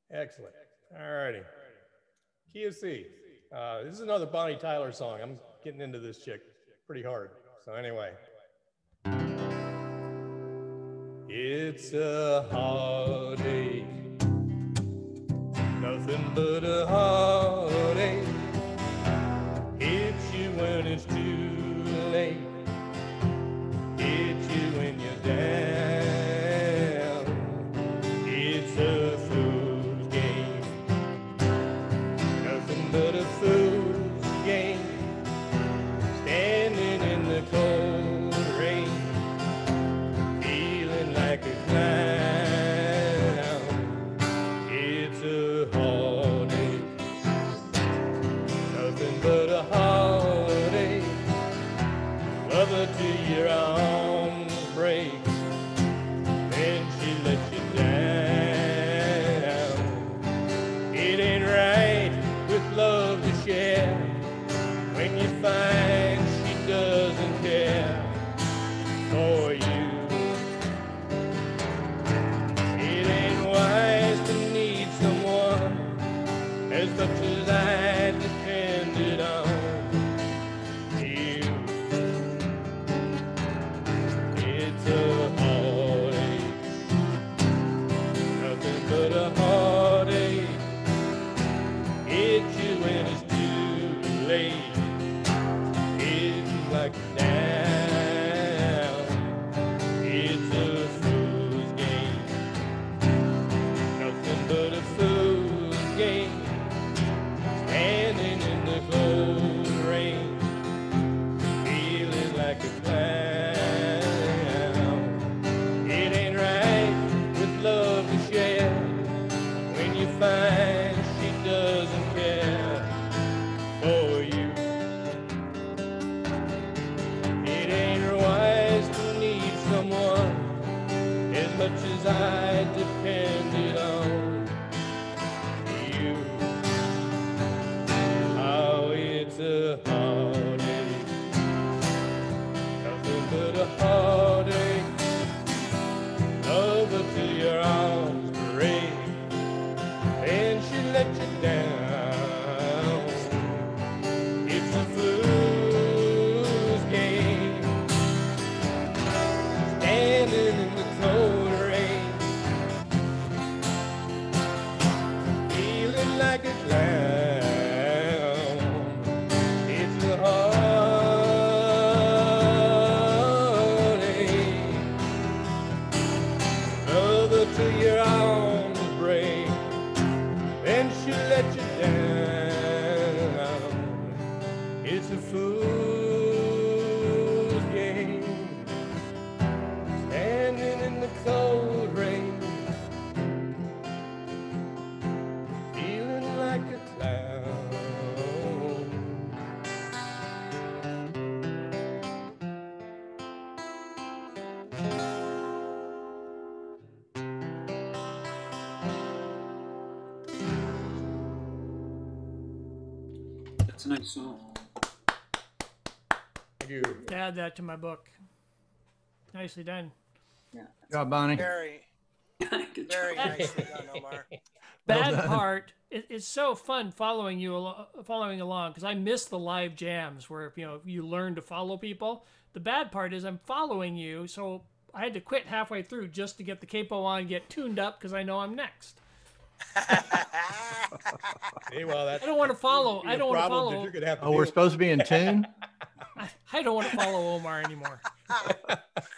Excellent. All righty. Key of C. This is another Bonnie Tyler song. I'm getting into this chick pretty hard. So anyway. It's a heartache, nothing but a heartache. Hits you when it's too late, hits you when you're down. It's a fool's game, nothing but a fool's game. Standing in the cold rain, feeling like a clown. It's a heartache, nothing but a heartache. Lover to your arms break, then she lets you down. It ain't right with love to share when you find she doesn't care for you. It ain't wise to need someone as much as I depended on you. It's a heartache, nothing but a heartache. Hits you when it's too late, hits you like down. It's a fool's game, nothing but a fool's game. Standing in the cold rain, feeling like a clown. It ain't right with love to share when you find she doesn't care for you. It ain't wise to need someone as much as I depended on you. Oh, it's a heartache, nothing but a heartache. Over to your arms break, and she let you down. It's a fool's game, standing in the cold rain, feeling like a clown. It's a heartache. Over to your arms break, then she let you down. It's a fool's game, standing in the cold rain, feeling like a clown. That's a nice song. Thank you. Add that to my book. Nicely done. Good job, Bonnie. Very, Good very job. nicely done, Omar. Bad done. part, it's so fun following you following along because I miss the live jams where you learn to follow people. The bad part is I'm following you, so I had to quit halfway through just to get the capo on and get tuned up because I know I'm next. Hey, well, that's I don't want to follow. a I don't want to problem that follow. you're gonna have to Oh, we're deal with. supposed to be in tune? I don't want to follow Omar anymore.